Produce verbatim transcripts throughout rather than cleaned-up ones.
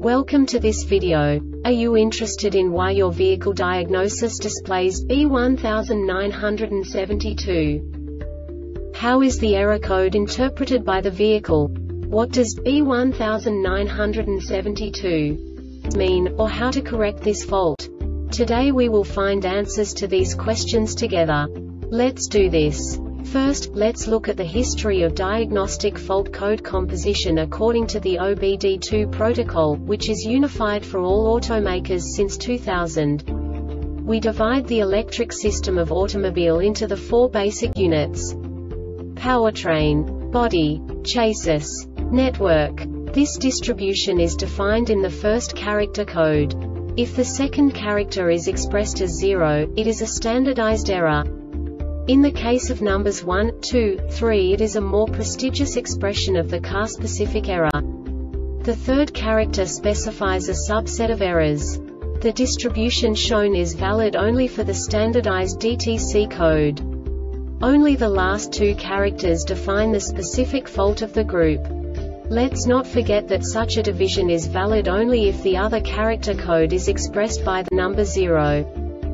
Welcome to this video. Are you interested in why your vehicle diagnosis displays B one nine seven two? How is the error code interpreted by the vehicle? What does B one nine seven two mean, or how to correct this fault? Today we will find answers to these questions together. Let's do this. First, let's look at the history of diagnostic fault code composition according to the O B D two protocol, which is unified for all automakers since two thousand. We divide the electric system of automobile into the four basic units: powertrain, body, chassis, network. This distribution is defined in the first character code. If the second character is expressed as zero, it is a standardized error. In the case of numbers one, two, three, it is a more prestigious expression of the car-specific error. The third character specifies a subset of errors. The distribution shown is valid only for the standardized D T C code. Only the last two characters define the specific fault of the group. Let's not forget that such a division is valid only if the other character code is expressed by the number zero.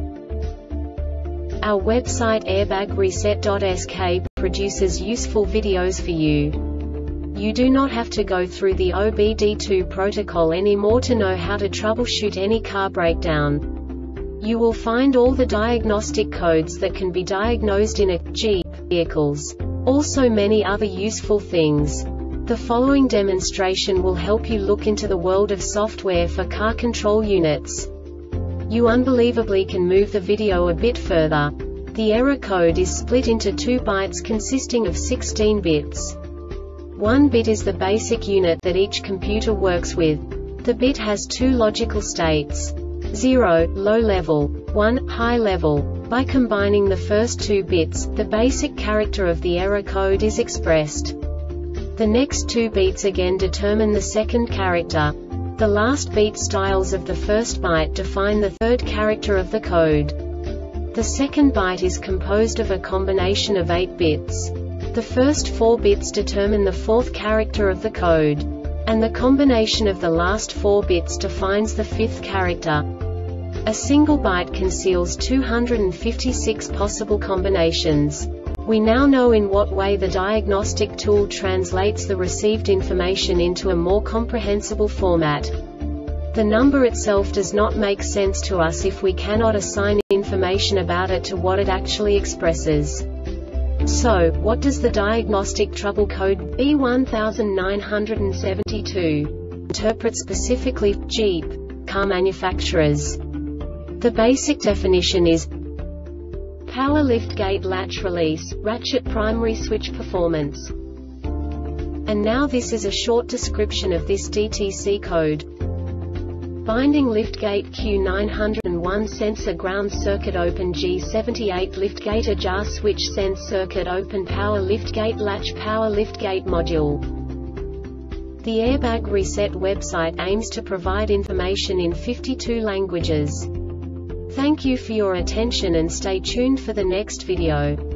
Our website airbag reset dot S K produces useful videos for you. You do not have to go through the O B D two protocol anymore to know how to troubleshoot any car breakdown. You will find all the diagnostic codes that can be diagnosed in a Jeep vehicles. Also many other useful things. The following demonstration will help you look into the world of software for car control units. You unbelievably can move the video a bit further. The error code is split into two bytes consisting of sixteen bits. One bit is the basic unit that each computer works with. The bit has two logical states: zero, low level, one, high level. By combining the first two bits, the basic character of the error code is expressed. The next two beats again determine the second character. The last beat styles of the first byte define the third character of the code. The second byte is composed of a combination of eight bits. The first four bits determine the fourth character of the code. And the combination of the last four bits defines the fifth character. A single byte conceals two hundred fifty-six possible combinations. We now know in what way the diagnostic tool translates the received information into a more comprehensible format. The number itself does not make sense to us if we cannot assign information about it to what it actually expresses. So, what does the diagnostic trouble code B one nine seven two interpret specifically for Jeep car manufacturers? The basic definition is power liftgate latch release, ratchet primary switch performance. And now this is a short description of this D T C code. Binding liftgate Q nine oh one sensor ground circuit open G seventy-eight liftgate ajar switch sense circuit open power liftgate latch power liftgate module. The Airbag Reset website aims to provide information in fifty-two languages. Thank you for your attention and stay tuned for the next video.